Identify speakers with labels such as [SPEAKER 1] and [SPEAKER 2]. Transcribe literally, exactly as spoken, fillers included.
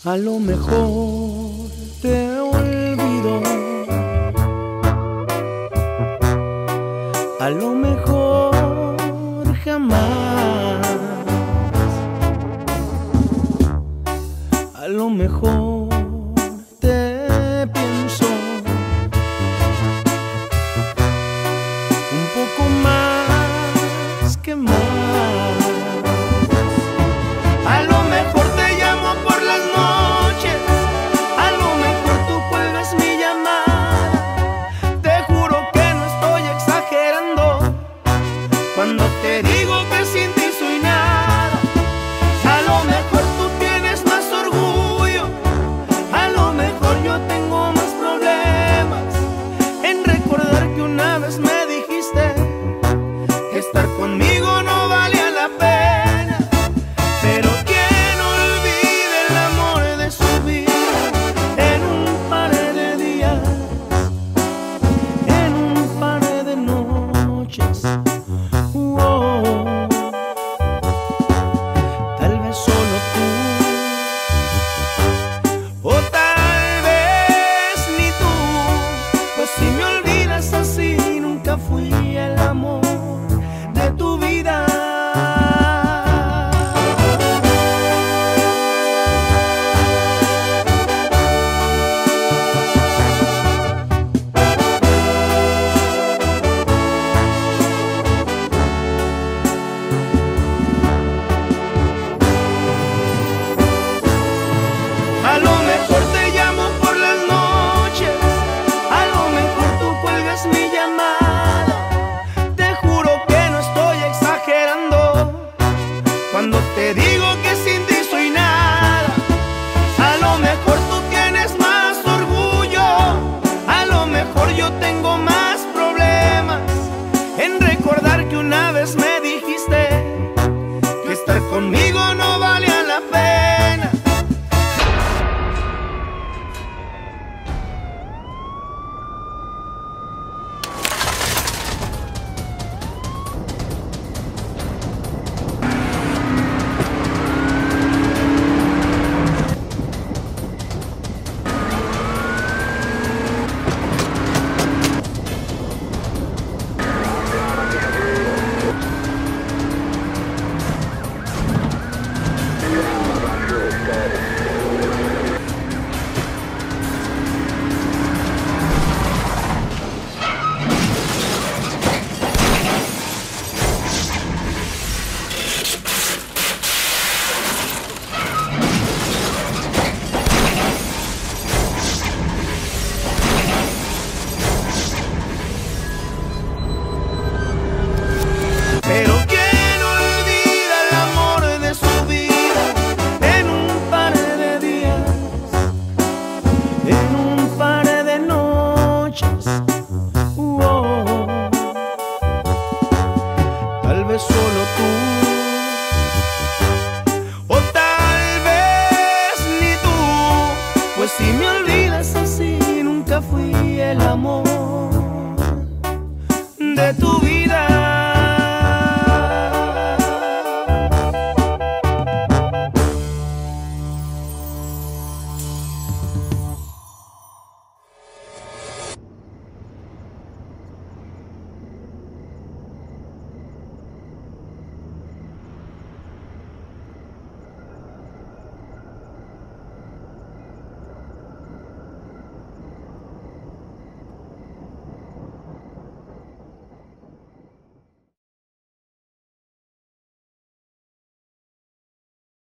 [SPEAKER 1] A lo mejor te olvido, a lo mejor jamás, a lo mejor te pienso un poco más que más. A lo mejor te llamo por las noches, a lo mejor tú cuelgas mi llamada. Te juro que no estoy exagerando cuando te digo que sin ti soy nada. A lo mejor tú tienes más orgullo, a lo mejor yo tengo más problemas en recordar que una vez me dijiste que estar conmigo no valía la pena. Pero quien olvide el amor de su vida en un par de días, en un par de noches. Oh, tal vez solo tú, o tal vez ni tú, pues si me olvidas así nunca fui el amor de tu vida. A lo mejor te llamo por las noches, a lo mejor tú cuelgas mi llamada. Te juro que no estoy exagerando cuando te digo que sin ti soy nada. A lo mejor tú tienes más orgullo, a lo mejor yo tengo más problemas en recordar que una vez me dijiste que estar conmigo no valía la pena. Pero quien olvida el amor de su vida en un par de días, en un par de noches. Oh, tal vez solo tú.